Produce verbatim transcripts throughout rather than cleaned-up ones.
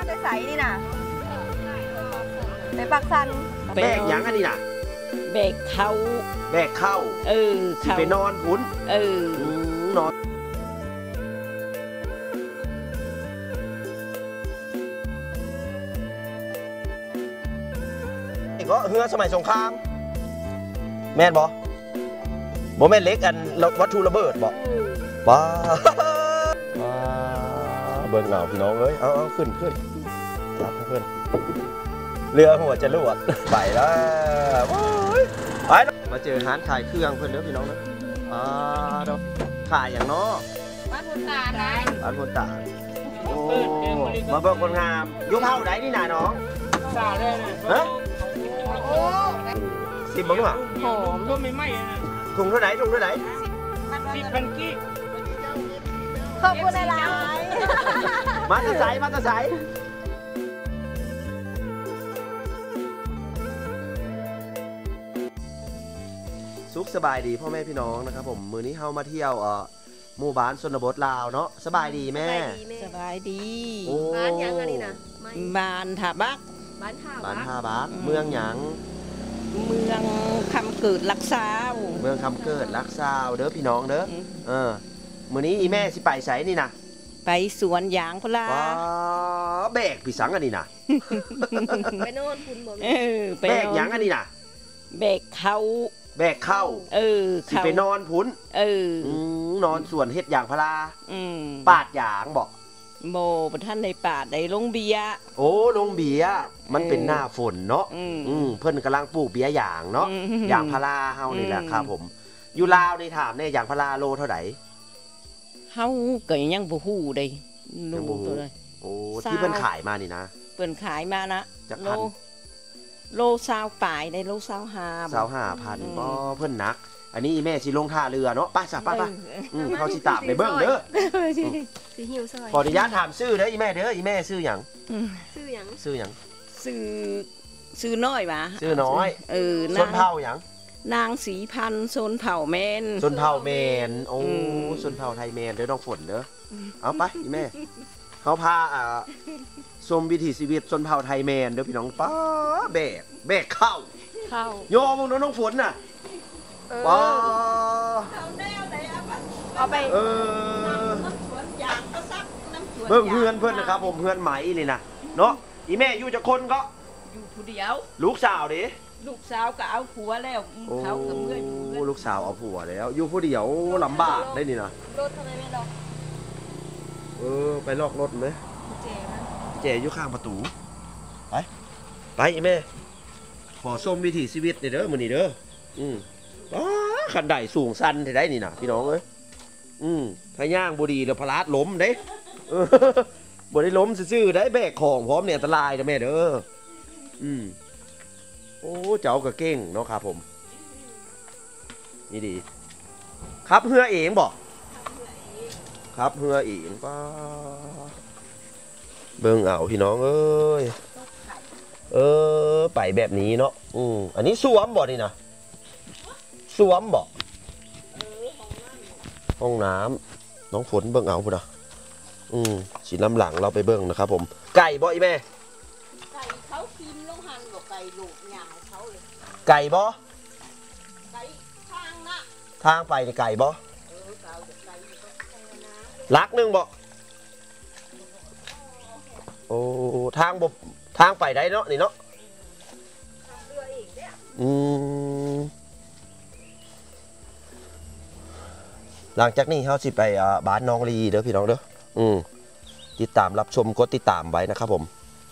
ไปใส่นี่น่ะไปปักสันแบกยังอันนี้น่ะแบกเข้าแบกเข้าเออสิไปนอนพุ้นเออนอนก็เฮือสมัยสงครามแม่นบ่บ่แม่นเล็กอันวัตถุระเบิดบ่ว้าเบิ่งเหงาพี่น้องเอ้ยเอาเอาขึ้นขึ้นรับเพื่อนเรือหัวจะรั่วไปแล้วไปมาเจอร้านขายเครื่องเพื่อนเด้อพี่น้องนะอ่าเด้อขายอย่างเนาะบ้านพุนตาได้บ้านพุนตาโอ้มาเบิ่งคนงามยุคเฮาไหนนี่น่ะน้องสาเลยฮะโอ้สิบบ้างหรอหอมก็ไม่ไหม้ถุงเท่าไหร่ถุงเท่าไหร่สิบพันกี้ขอบคุณหลายมาตะไซมาตะไซสุขสบายดีพ่อแม่พี่น้องนะครับผมมื้อนี้เฮามาเที่ยวเอ่อหมู่บ้านชนบทลาวเนาะสบายดีแม่สบายดีบ้านยังอันนี้นะบ้านท่าบักบ้านท่าบ้านท่าบักเมืองหยังเมืองคำเกิดลักษาวเมืองคำเกิดลักษาวเด้อพี่น้องเด้อเออมื้อนี้อีแม่สิไปไสนี่นะไปสวนยางพลาว้าแบกพี่สังอันนี้นะไปโน่นคุณบ่เออแบกหยังอันนี้นะแบกเข้าแบกเข้าเออสิไปนอนพุ้นเออนอนสวนเฮ็ดยางพาราปาดยางบ่โมประท่านในป่าได้ลงเบียโอ้ลงเบียมันเป็นหน้าฝนเนาะอืมเพิ่นกำลังปลูกเบียยางเนาะยางพาราเฮานี่แหละครับผมอยู่ลาวนี่ถามเนี่ยยางพาราโลเท่าไหร่เฮาก็ยังบ่ฮู้เด้รู้ตัวเลยโอ้ที่เพิ่นขายมานี่นะเพิ่นขายมานะโลโลซาวปลายได้โลซาวห้าซาวห้าพันบ่เพิ่นนักอันนี้แม่สิลงท่าเรือเนาะไปซะไปๆอืมเฮาสิตามไปเบิ่งเด้อสิหิวซอยขออนุญาตถามชื่อเด้ออีแม่เด้ออีแม่ชื่อหยังชื่อหยังชื่อหยังชื่อชื่อน้อยบ่ชื่อน้อยเออชนเผ่าหยังนางสีพันธุ์ชนเผ่าแมนชนเผ่าแมนโอ้ชนเผ่าไทยแมนเด้อน้องฝนเด้อเอาไปอีแม่เขาพาอ่าชมวิถีชีวิตชนเผ่าไทยแมนเด้อพี่น้องป้าแบกแบกเข้าเข้าโยมน้องฝนน่ะป้าเอาไปเออเบิ่งเพื่อนเพื่อนนะครับผมเพื่อนไหมนี่นะเนาะอีแม่อยู่จะคนก็อยู่ผู้เดียวลูกสาวดิลูกสาวก็เอาผัวแล้วเขากับเพื่อนอยู่ลูกสาวเอาผัวแล้วอยู่ผู้เดียวลำบากได้นี่นะรถทำไมไม่ล็อกเออไปล็อกรถไหมเจ๋นะเจ๋อยู่ข้างประตูไปไปอีแม่ขอส้มวิถีชีวิตเด้อมื้อนี้เด้ออืมอ๋อขันไดสูงสั้นได้นี่นะพี่น้องเอ้ยอืมถ้าย่างบุรีเดี๋ยวพลาดล้มเด้บ่ได้ล้มซื่อๆได้แบกของพร้อมเนี่ยอันตรายนะแม่เด้ออืมโอ้เจ้าก็เก่งเนาะครับผมนี่ดีครับเฮือเองบอกครับเฮือเองป้าเบิ่งเอาพี่น้องเอ้ยเออไปแบบนี้เนาะอืมอันนี้สวมบ่นี่นะสวมบ่ห้องน้ำน้องฝนเบิ่งเอาพุ่นนะอืมสีน้ำหลังเราไปเบิ่งนะครับผมไก่บ่อีแม่ไก่เขากินลงหันบ่ไก่ลูกหยาเขาเลยไก่บ่ไก่ทางนะทางไปในไก่บ่ลักนึงบ่โอ้ทางบ่ทางไปได้เนาะนี่เนาะอืมหลังจากนี้เขาสิไปบ้านน้องลีเด้อพี่น้องเด้ออืมติดตามรับชมกดติดตามไว้นะครับผม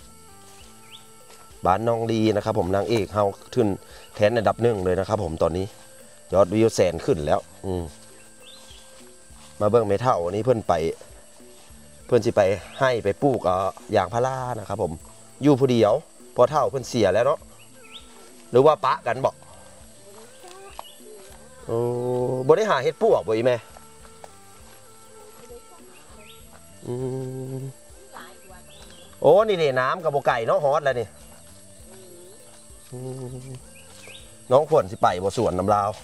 บ้านน้องลีนะครับผมนางเอกเขาขึ้นแทนอันดับหนึ่งเลยนะครับผมตอนนี้ยอดวิวแสนขึ้นแล้วอืมมาเบิ่งเมทัลวันนี้เพื่อนไปเพื่อนสิไปให้ไปปลูกยางพารานะครับผมอยู่ผู้เดียวพอเท่าเพื่อนเสียแล้วเนาะหรือว่าปะกันบอกโอ้บ่ได้หาเห็ดปวกบ่อีแม่อืมโอ้นี่นี่น้ำกับโบไก่เนาะฮอตแล้วนี่น้องฝนสิไปบ่สวนน้ำลาว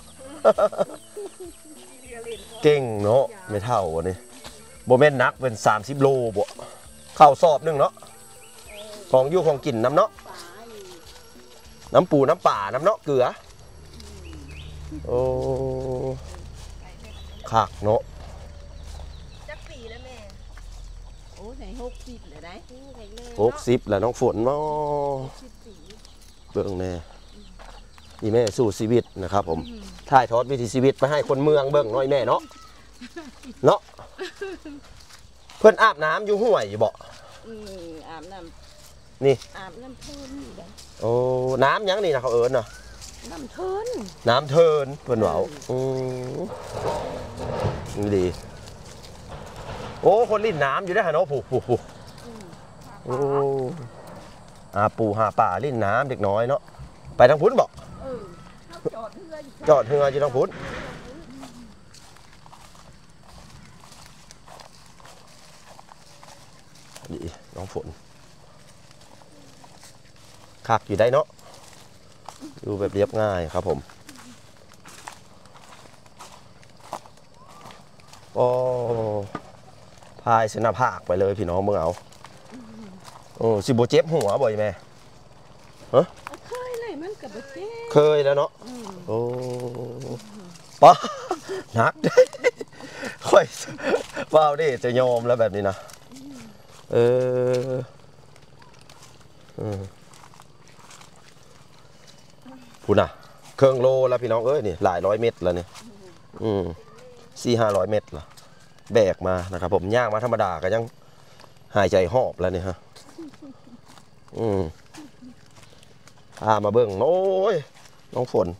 เก่งเนาะไม่เท่าวันนี้โบแม่นนักเป็นสามสิบโลบ่เข้าสอบนึงเนาะของอยู่ของกินน้ำเนาะน้ำปูน้ำป่าน้ำเนาะเกลือโอ้คักเนาะจักปีแล้วแม่โอ้ไหนหกสิบเลยได้หกสิบแล้วน้องฝนเนาะเบิ่งแน่นี่แม่สู้ชีวิตนะครับผมถ่ายทอดวิถีชีวิตไปให้คนเมืองเบิ่งน้อยแม่เนาะเนาะเพื่อนอาบน้ำอยู่ห้วยบ่อืมอาบน้นี่ำอาบน้ำเทินนี่ได้โอ้น้ำยังนี่นะเขาเอิญน่ะน้ำเทินน้ำเทินเพื่อนเบาอืมนี่ดีโอ้คนลิ้นน้ำอยู่ได้ฮะเนาะผูกผูกผูกโอ้อาปูหาป่าลิ้นน้ำเด็กน้อยเนาะไปทางพุ้นบอกเออเขาจอดเรืออยู่จอดเฮืออยู่ทางพุ้นนี่น้องฝนคักอยู่ได้เนาะดูแบบเรียบง่ายครับผมโอ้พายเสนาภาคไปเลยพี่น้องเมื่อเอาโอ้สิโบเจ็บหัวบ่อยแม่เคยเลยมันกับเจ๊เคยแล้วเนาะโอ้ป้าหนัก ค่อยว้าวดิจะยอมแล้วแบบนี้นะเออพูดนะเครื่องโลแล้วพี่น้องเอ้ยนี่หลายร้อยเมตรแล้วนี่อืมสี่ห้าร้อยเมตรละแบกมานะครับผมย่างมาธรรมดาก็ยังหายใจหอบแล้วนี่ฮะอืมพามาเบิ่งโอ้ยน้องฝน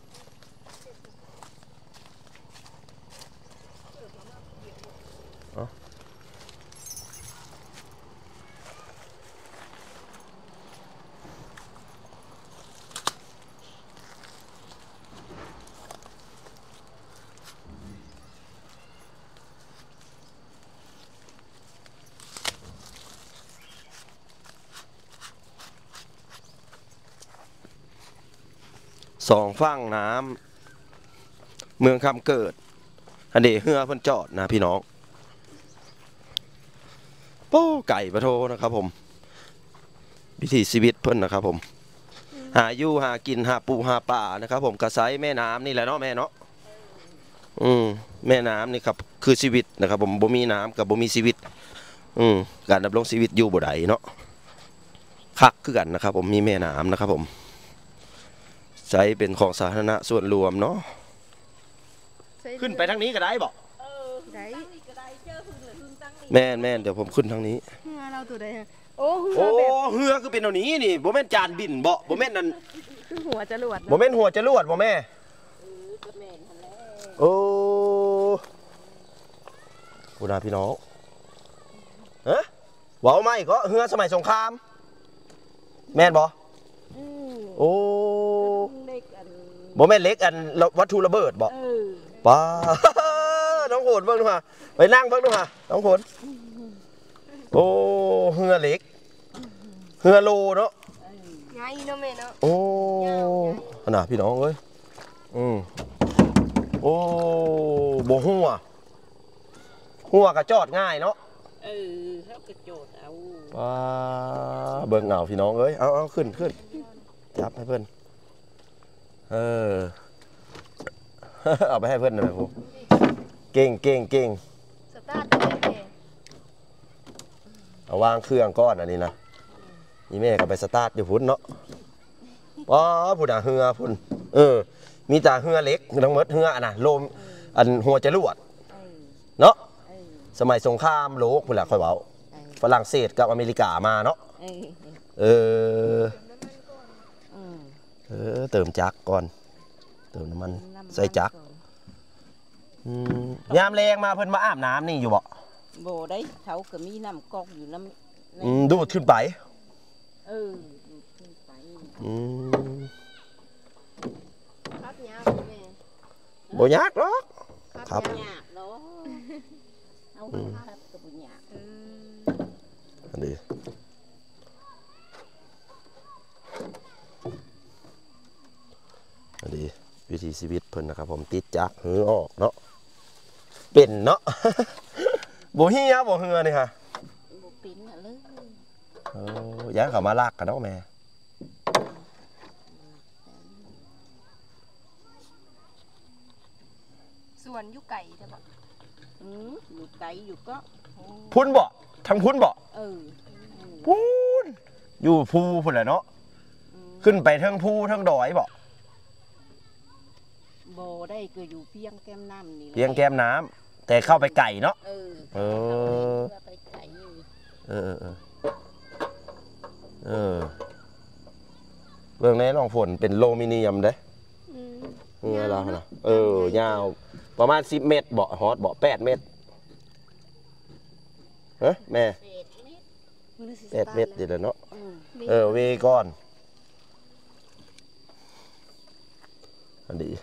สองฝั่งน้ำเมืองคำเกิดอันเดเฮือเพิ่นจอดนะพี่น้องโป้ไก่ปะโทนะครับผมวิถีชีวิตเพิ่นนะครับผมหาอยู่หากินหาปูหาป่านะครับผมกระไซแม่น้ำนี่แหละเนาะแม่เนาะอืมแม่น้ำนี่ครับคือชีวิตนะครับผมบ่มีน้ำกับบ่มีชีวิตอืมการดำรงชีวิตอยู่บ่ได้เนาะคักคือกันนะครับผมมีแม่น้ำนะครับผมใช้เป็นของสาธารณะส่วนรวมเนาะขึ้นไปทางนี้ก็ได้บอกเออได้ตั้งนี่ก็ได้เจอพึ่งเลยพึ่งตั้งนี่แม่นแม่นเดี๋ยวผมขึ้นทางนี้เฮือเราตัวใดฮะโอ้เฮืโอ้อแบบเฮือคือเป็นเอานี้นี่บ่แม่นจานบินบ่บ่แม่นนั่นคือหัวจรวดบ่แม่นหัวจรวดบ่แม่เออก็แม่นหั่นแหละโอ้คุณอาพี่น้องฮะเว้าไม่ก็เฮือสมัยสงครามแม่นบ่อืมโอ้เล็กอันบ่แม่นเล็กอันวัตถุระเบิดบ่เออป้า น้องโขนเบิ่งดูฮะไปนั่งเบิ่งดูฮะน้องโขนโอ้เฮือเล็กเฮือโลเนาะไงเนาะแม่เนาะโอ้ขนาดพี่น้องเอ้ยอืมโอ้บ่หัวหัวกระจอดง่ายเนาะเออเขากระโจดเอาว้าเบิ่งเอาพี่น้องเอ้ยเอาเอาขึ้นขึ้นจับให้เพื่อนเออ เอาไปให้เพื่อนหน่อยผมเก่งเก่งเก่งสตาร์ทได้แม่เอาวางเครื่องก้อนอันนี้นะนี่แม่ก็ไปสตาร์ทอยู่พุ่นเนาะว้าพุ่นอ่ะเฮือพุ่นเออมีแต่เฮือเล็กทั้งหมดเฮืออันน่ะโลมอันหัวจรวดเออเนาะเออสมัยสงครามโลกพุ่นแหละค่อยเว้าเออฝรั่งเศสกับอเมริกามาเนาะเออเอออืมเออเติมจักรก่อนเติมน้ำมันใส่จักรอืมยามแรงมาเพิ่นมาอาบน้ำนี่อยู่บ่โบได้เขาก็มีน้ำกอกอยู่น้ำในอืมดูดขึ้นไปเออดูดขึ้นไปอืมครับยาวแม่บ่ยากหรอก ครับยาวหยาบเนาะเอาครับกับบุญหยาบเอออันนี้อันนี้วิถีชีวิตเพิ่นนะครับผมติดจักรหือออกเนาะเป็นเนาะ บ่เฮียบ่เหือนี่ค่ะบุปินน่ะเลยโอ้ย้ายเขามาลากกันเนาะแม่ส่วนยุไก่ใช่ปะอืมอยู่ไกลอยู่ก็พุ่นบ่ทั้งพุ่นบ่เออพุ่นอยู่ภูพุ่นแหละเนาะขึ้นไปเทิงภูเทิงดอยบ่โบได้ก็อยู่เพียงแก้มน้ำนี่แหละเพียงแก้มน้ำแต่เข้าไปไก่เนาะเออเออเพื่อไปไกลอยู่เออเออเออเรื่องนี้น้องฝนเป็นโลมิเนียมเด้อืมเออเราเนาะเออยาวประมาณสิบเมตรเบาะฮอตเบาะแปดเมตรฮะแม่เศษนิดแปดเมตรเดี๋ยวเนาะอืมเออเวก้อนอันดี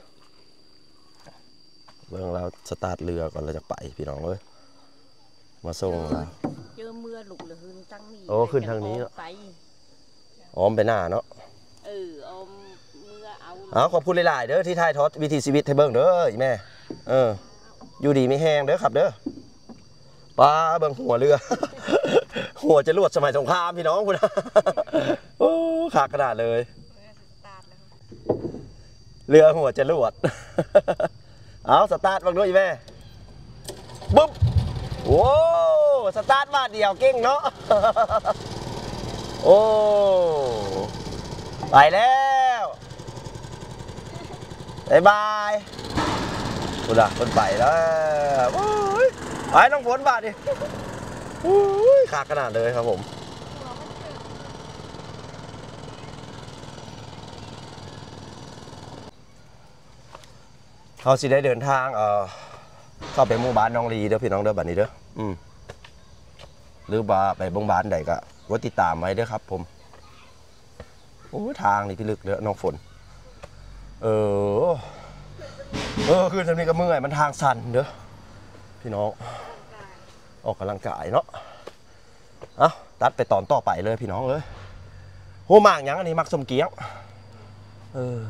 เบื้องเราสตาร์ทเรือก่อนเราจะไปพี่น้องเลยมาส่งเราเจอเมื่อลูกเหลือหึงตั้งนี้โอ้ขึ้นทางนี้เนอะไปอ้อมไปหน้าเนาะเออเอาเมื่อเอาเอาขอบคุณหลายๆเด้อที่ถ่ายทอดวิถีชีวิตให้เบิ่งเด้ออีแม่เอออยู่ดีไม่แห้งเด้อครับเด้อปลาเบิ่งหัวเรือ หัวจะลวดสมัยสงครามพี่น้องคุณนะ โอ้ขาดขนาดเลยสตาร์ทแล้วเรือหัวจะลวด เอาสตาร์ทบังด้วยอีแม่ปุ๊บโอ้สตาร์ทมาเดียวเก่งเนาะ โอ้ไปแล้วบายบายคุณล่ะคนไปแล้วโอ้ยไปน้องฝนบาดดิโอ้ยขาดขนาดเลยครับผมเขาสิได้เดินทางเอ่อเข้าไปหมู่บ้านน้องลีเด้อพี่น้องเด้อบัดนี้เด้ออืมหรือว่าไปบ้งบ้านใดก็กดติดตามไว้เด้อครับผมโอ้ทางนี่พี่ลึกเด้อน้องฝนเออเออคือทำนี้ก็เมื่อยมันทางสั่นเด้อพี่น้องออกกำลังกายเนาะเอาตัดไปตอนต่อไปเลยพี่น้องเลยโหมากยังอันนี้มักสมเกี๊ยวเออ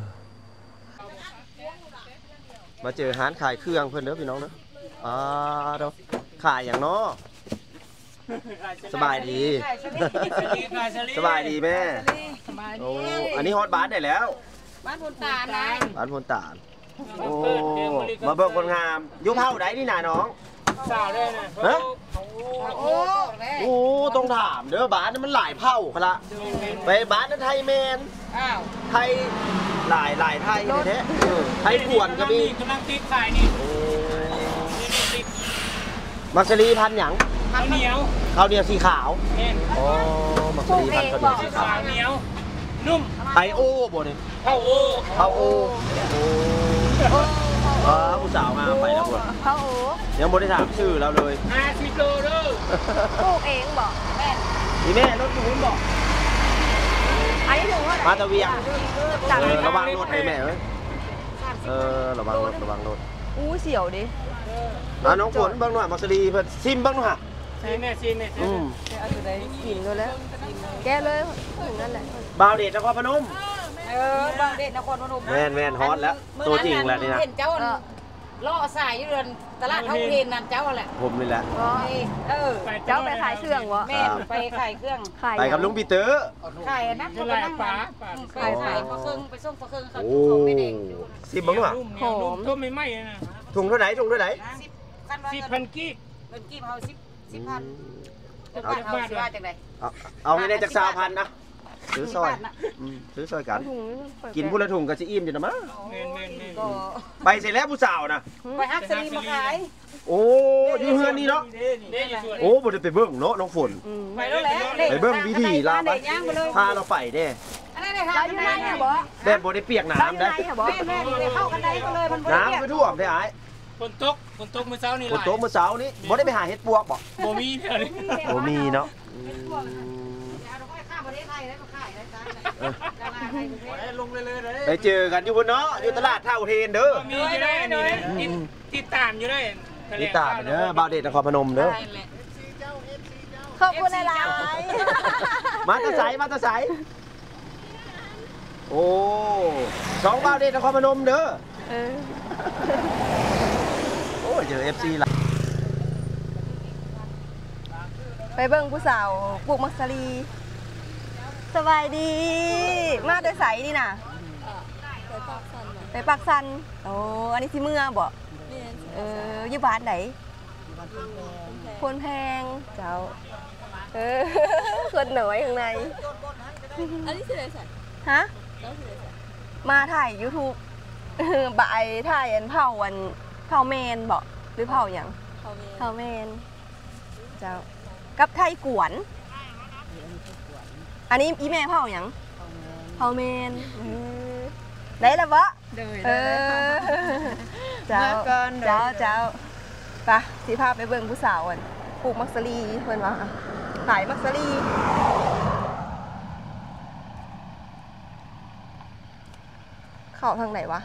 มาเจอร้านขายเครื่องเพื่อนเด้อพี่น้องเด้ออ่าเด้อขายอย่างเนาะสบายดี สบายดีแม่โอ้อันนี้ฮอตบาร์ได้แล้วบ้านพนตาลนะบ้านพนตาลโอ้มาเบิกคนงามยุคเท่าไหนนี่น่ะน้องสาวเลยนะฮะโอ้โอ้ต้องถามเด้อบ้านนั้นมันหลายเผ่าคละไปบ้านนั้นไทยแมนอ้าวไทยหลายหลายไทยแท้ๆเออไทยขวนก็มีกำลังติดขายนี่โอ้นี่ติดมักสลีพันธุ์หยังข้าวเหนียวข้าวเหนียวสีขาวเห็นอ๋อมักสลีพันธุ์ข้าวเหนียวสีขาข้าว วเหนียว นุ่มไทยโอ้บ่นี่ข้าวโอ้ข้าวโอ้โอ้อ๋อผู้สาวงามไปแล้วพวกเขาโอ้ยังบ่ได้ถามชื่อเราเลยห้าสิบโลเด้อปลูกเองบอกแม่นี่แม่รถคุณบอกอันนี้ถึงว่ามาตะเวียงจังเออระวังรถให้แม่เอ้ยเออระวังรถระวังรถอู้เสียวดิอ่ะน้องฝนเบิ่งหน่อยมักสลีเพิ่นซิมเบิ่งหน่อยฮะซีแม่ซีแม่อืมเอาอยู่ในกินเลยแล้ว แกเลยถึงนั่นแหละบ่าวเดชนครพนมเออบางเด็ดนครพนมแม่นแม่นฮอตแล้วตัวจริงแหละนี่นะเห็นเจ้าล่อสายอยู่เรือนตลาดเท่าเทนนั่นเจ้าแหละผมนี่แหละก็เออเจ้าไปขายเครื่องวะแม่ไปขายเครื่องขายไปกับลุงปีเตอร์ขายนะจะไล่ปลาปลาขายขายปลาเครื่องไปส่งปลาเครื่องเขาโอ้เขาไม่เด็กซิมเบิ่งหน่อยนุ่มเหนียวนุ่มต้มไม่ไหม้นะถุงเท่าไหร่ถุงเท่าไหร่สิบคันว่าสิบเงินพันกีบเงินกี่เขาสิบสิบพันเงินบาทเขาสิว่าจังไดเอาเอาให้ได้จากสาวพันนะซื้อซอยอืมซื้อซอยกันถุงกินพุละถุงก็จะอิ่มอยู่นะมั้งเมนเมนเมนก็ไปเสร็จแล้วผู้สาวนะไปฮักซีมาขายโอ้อยู่เฮือนนี่เนาะนี่ส่วนโอ้บ่ได้ไปเบิ่งเนาะน้องฝนไปแล้วแหละไปเบิ่งวิธีลาไปไปย่างไปเลยพาเราไปเด้อันนั้นเลยค่ะเราอยู่ไหนอะบอแบบบ่ได้เปียกเราอยู่น้ำไหนได้อะบอแม่แม่ไปเข้ากันได้ก็เลยมันน้ำไปท่วมได้อ้ายฝนตกฝนตกเมื่อเช้านี่ฝนตกเมื่อเช้านี้บ่ได้ไปหาเห็ดปวกบ่โมมีเท่านี้บ่มีเนาะลงเลยเลยเลยไปเจอกันอยู่บนเนาะอยู่ตลาดเท่าเทนเด้อมีอยู่ได้นี่ติดตามอยู่ได้นี่ตามไปเด้อบาวเดชนครพนมเด้อขอบคุณหลายมาแตะไสมาแตะไสโอ้สองบาวเดชนครพนมเด้อเออโอ้เจอ เอฟ ซี ละไปเบิ่งผู้สาวปลูกมักสลีสบายดีมาแต่ไสนี่น่ะไปปากสันน่ะไปปักสันโอ้อันนี้สิเมื่อบ่เรียนเอออยู่บ้านไหนแพพนแพงเจ้าเออ คนหน่อยข้างในอันนี้สิได้สันฮะแล้วสิได้สันมาถ่าย YouTube บ่ายถ่ายอันเผาวันเผาเมนบ่หรือเผาหยังเขาเรียนเผาเมนเจ้ากับไทยกวน อันนี้อีแม่เผาหยังเผาเมนเออได้แล้วบ่โดยเออเจ้ามาก่อนเจ้าเจ้าไปสิพาไปเบิ่งผู้สาวอันปลูกมักสลีเพิ่นว่าขายมักสลีเข้าทางไหนวะ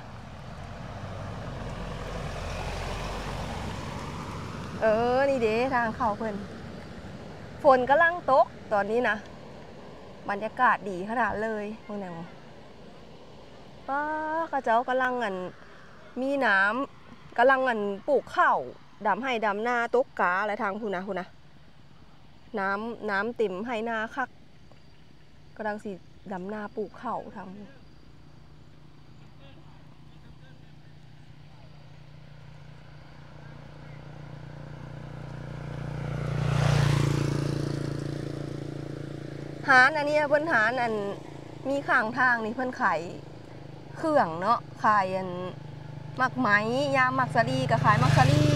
เออนี่เด้ทางเข้าเพิ่นฝนกำลังตกตอนนี้นะบรรยากาศดีขนาดเลยพวกแนวป้าข้าเจ้ากำลังอันมีน้ำกำลังอันปลูกข้าวดำให้ดำหน้าตกกาอะไรทางพูนะพูนะน้ำน้ำเต็มให้หน้าคักกำลังสิดำหน้าปลูกข้าวทางพูหารอันนี้เพิ่นหารอันมีข้างทางนี่เพิ่นขายเครื่องเนาะขายอันหมักไหมยามหมักสลีก็ขายหมักสลี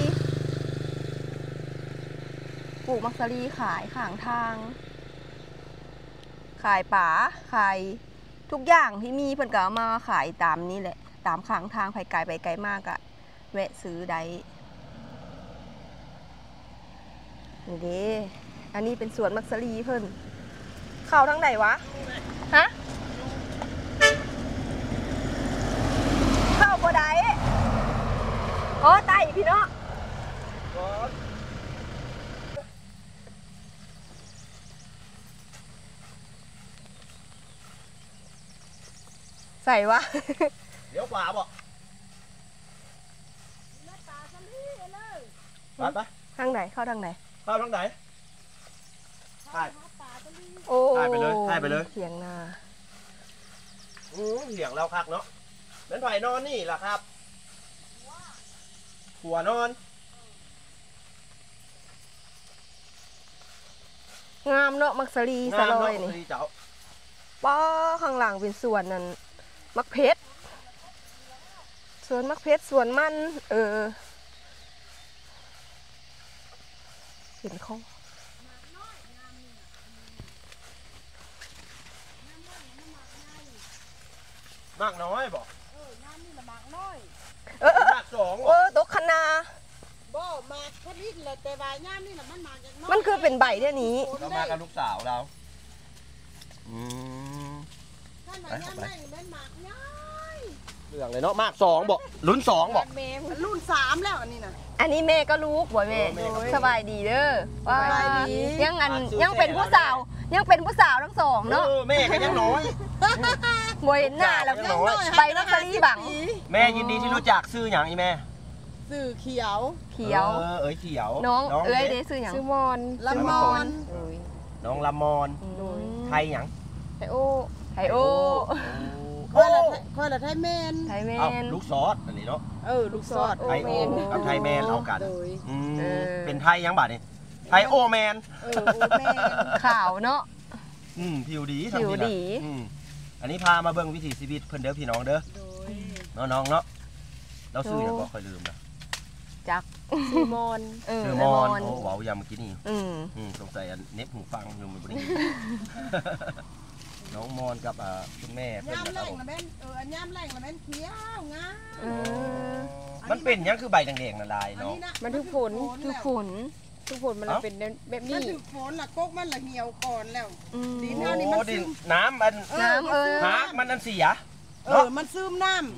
ปลูกหมักสลีขายข้างทาง ขายป่าขายทุกอย่างที่มีเพิ่นก็เอามาขายตามนี้แหละตามข้างทางไผไกลไปไกลมากอะแวะซื้อได้นี่เด้อันนี้เป็นสวนหมักสลีเพิ่นเข้าทางไหนวะ ฮะ เข้าบ่ได้อ๋อไต่พี่เนาะใส่วะเดี๋ยวขวาบ่ไปไปทางไหน เข้าทางไหนเข้าทางไหนถ่ายโอ้ถ่ายไปเลยถ่ายไปเลยเถียงนาอืมเสียงเราคักเนาะเป็นไผ่นอนนี่ล่ะครับหัวนอนงามเนาะมักสลีสะลอยงามนี่เนาะเจ้าป้อข้างหลังเป็นสวนนั่นมักเพชรสวนมักเพชรสวนมัน เออเห็นเขามากน้อยบอกเออมากสองเออตกคณาบ่มากพลิตเลยแต่ว่าย่ามนี่น่ะมันมากอย่างน้อยมันคือเป็นใบเท่านี้เรามากับลูกสาวเราอืมท่านว่าย่ามได้มันมากน้อยเรื่องเลยเนาะมากสองบอกลุ้นสองบอกรุ่นสามแล้วอันนี้น่ะอันนี้แม่ก็ลูกบ่แม่เออแม่ก็ลูกสบายดีเด้อว่าสบายดียังอันอ่ะซื้อยังเป็นผู้สาว ยังเป็นผู้สาวทั้งสองเนาะเออแม่ก็ยังน้อยบ่เห็นหน้าแล้วยังน้อยใบลอตเตอรี่บังแม่ยินดีที่รู้จักซื้ออย่างอีแม่สื่อเขียวเขียวเออเอ้ยเขียวน้องเอ้ยด็เด้ซื้อหยังชื่อมอนละมอนน้องละมอนอืมไทยหยังไอโอไทโอคอยละคอยละไทยแมนไทยแมเอ้าน ลูกซอสอันนี้เนาะเออ ลูกซอดไทยโอกับไทยแมนเอากันโดยอืมเออเป็นไทยหยังบาดนี่ไทยโอแมนเออโอแมนขาวเนาะอืมผิวดีผิวทำนะดีอืมอันนี้พามาเบิ่งวิถีชีวิตเพิ่นเด้อพี่น้องเด้อโดยเนาะน้องเนาะเราซื้อหยังบ่ค่อยลืมนะจักชื่อมอนเออซื้อไมอนโอ้เว้ายามเมื่อกี้นี่อืมอืมสงสัยอันเน็บหูฟังอยู่มันบ่ได้ยิน น้องมอนกับอ่าคุณแม่เพิ่นย่ามนะคแรรับงผมละแม่นเอออันย่ามแรงละแม่นเขียวงามเออมันเป็นหยังคือใบแดงๆน่ะลายอันเนาะนี้นะมันทุกผลคือฝนทุกผลมันเป็นแบบมันี้นถึงฝนล่ะกกมันละเหี่ยวก่อนแล้วอืมดินโอ้เท่านี้มันดิซึนมน้ำมันน้ำเออหากมันอันเสียเออ มันซึมน้ำ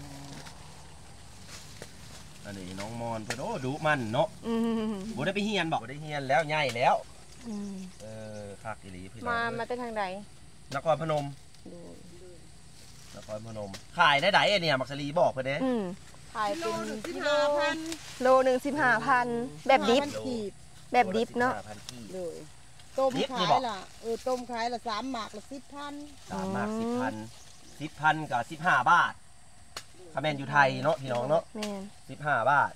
อันนี้น้องมอนเพิ่นโอ้ดุมันเนาะอืมบ่ได้ไปเฮียนบอกบ่ได้เฮียนแล้วใหญ่แล้วอืมเออคักอีหลีพี่น้องมาเอ้ยมาแต่ทางใดนครพนมนครพนมขายได้ไดไอ้เนี่ยมักสลีบอกเพิ่นเด้อืมขายกิโลเป็นหนึ่งสิบกิโลห้าพันโลหนึ่งสิบห้าพันแบบดิบขีดแบบดิบเนาะห้าพันกีบเลยต้มยิบขานี่ยบอกล่ะเออต้มขายละสามหมากละสิบพันสามมากสิบพันสิบพันกับสิบห้าบาทคาแมนอยู่ไทยเนาะพี่น้องเนาะแม่นสิบห้าบาท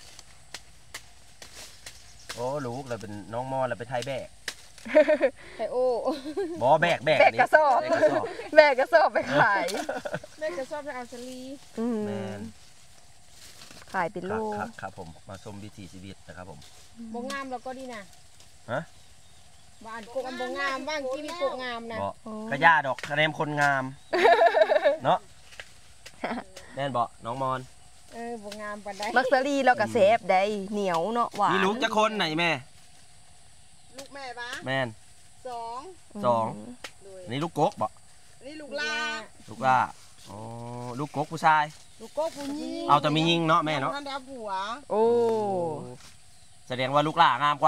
โอ้ลูกเราเป็นน้องมอนเราเป็นไทยแบกไทโอ้บอแบกแบกแบกกระสอบแบกกระสอบแม่ก็สอบไปขายแม่ก็ชอบไปเอาสลีอืมแมนขายเป็นคโลรับครับครับผมมาชมวิถีชีวิตนะครับผมบ่งามเราก็ดีนะฮะบ้านกกอันบ่งามบ้านที่มีกกงามนะบอกกระยาดอกคะแนนคนงามเนาะแน่นบอกน้องมอนเออบ่งามปานใดมักซารีเราก็เซฟได้เหนียวเนาะหวานมีลูกจะคนไหนแม่ลูกแม่ปะแมนสองสองโดยอันนี้ลูกกกบอกนี่ลูกลาลูกล่าอ๋อลูกกกผู้ชายลูกโกผู้หญิงเอาแต่มียิงเนาะแม่เนาะท่านได้เอาผัวโอ้แสดงว่าลูกล่างามกว่า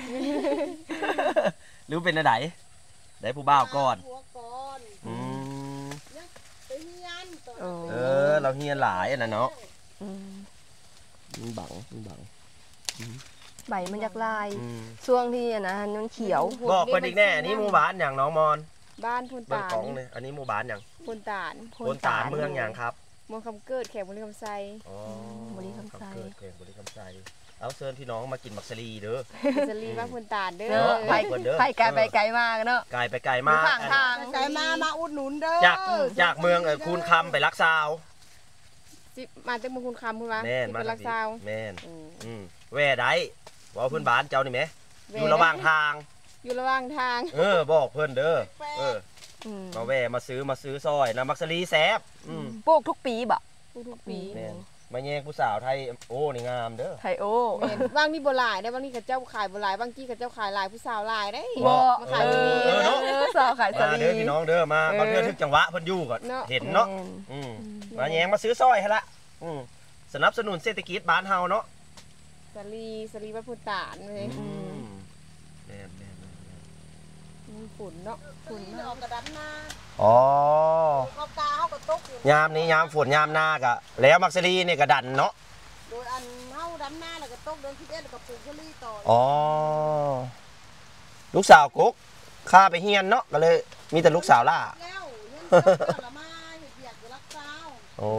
หรือเป็นอะไรได้ผู้บ่าวก่อนผัวก่อนอืมไปเฮียนตอนโอ้เออ เราเฮียนหลายอันนะเนาะอืมมันบังมันบังใบมันจากลายอืมช่วงที่อันนะมันเขียวบอกเพิ่นอีกแน่อันนี้หมู่บ้านอย่างน้องมอนบ้านพูนเบิ่งตาลของเลยอันนี้หมู่บ้านอย่างพูนตาลโพนตาลเมืองอย่างครับเมืองคำเกิดแขกบุรีคำไซอ๋อบุรีคำไซเกิดเกิดบุรีคำไซเอาเชิญพี่น้องมากินมักสลีเด้อสลีบ้านพูนตาลเด้เนออะไปเพิ่นเด้อไปไกลไปไกลมากเนาะไกลไปไกลมากข้างทางใจมามาอุดหนุนเด้อจากจากเมืองเอ่อคูนคำไปลักซาวสิมาจากเมืองคุณคำพูดว่าแม่นสิมาเป็นลักซาวแม่นอืมอืมแว่ได้บอกเพื่อนบ้านเจ้านี่ไหมแว่อยู่ระหว่างทางอยู่ระหว่างทางเออบอกเพื่อนเด้อเอออืมมาแว่มาซื้อมาซื้อซอยนะมักสลีแซบอืมปลูกทุกปีบ่ทุกๆปีแม่นมาแย่งผู้สาวไทยโอ้นี่งามเด้อไทโอแม่นบางนี่บ่หลายได้บางนี่เขาเจ้าขายบ่หลายบางที่เขาเจ้าขายหลายผู้สาวหลายได้บ่มาขายเอที่นี่อเออเนาะเออสาวขายสมาลีเด้อพี่น้องเด้อมาเออบางเทื่อถึงจังหวะเพิ่นอยู่ก่อนเนาะเห็นเนาะแม่อืมมาแย่งมาซื้อซอยให้ละอืมสนับสนุนเศรษฐกิจบ้านเฮาเนาะสลีสลีบ้านพูนตาลเลยอืมแม่นแม่นแม่นแม่นมีฝุ่นเนาะฝุ่นออกกระดันหน้าอ๋อเขากาเขาก็ตกอยู่ยามนี้ยามฝนยามหน้ากะแล้วมักสลีนี่ก็ดันเนาะโดยอันเฮาดันหน้าแล้วก็ตกเดือนสิบเอ็ดแล้วก็ปลูกชะลีต่ออ๋อ ลูกสาวกุ๊กข้าไปเฮียนเนาะก็เลย มีแต่ลูกสาวล่าแล้วเงินเดือนละมาเฮ็ดเบียกอยู่รักษาโอ้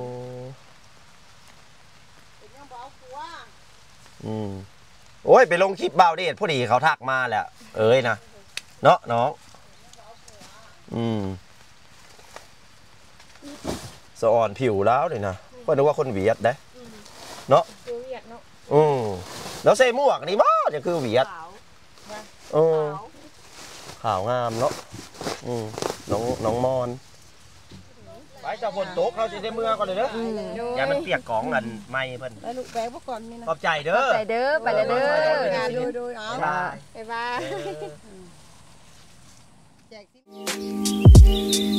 เป็นยังบ่เอาผัวอืมโอ้ย ไปลงคลิปเบาเดชพอดีเขาทักมาแหละเอ้ยนะ เนาะน้อง อืมสะอ่อนผิวแล้วเลยนะก็นึกว่าคนเวียดได้เนาะคือเวียดเนาะอืมแล้วใส่หมวกนี่บ้าจะคือเวียดเออขาวงามเนาะอืมน้องน้องมอนไปเจ้าฝนตกเขาสิได้เมื่อก่อนเลยเด้ออืมอย่ามันเปียกของกันไม่เพิ่นแล้วลูกแบกบ่ก่อนนี่นะขอบใจเด้อใจเด้อไปเลยเด้เออองานโดยโดยเอาบ๊ายบายบ๊ายบายแจกสิ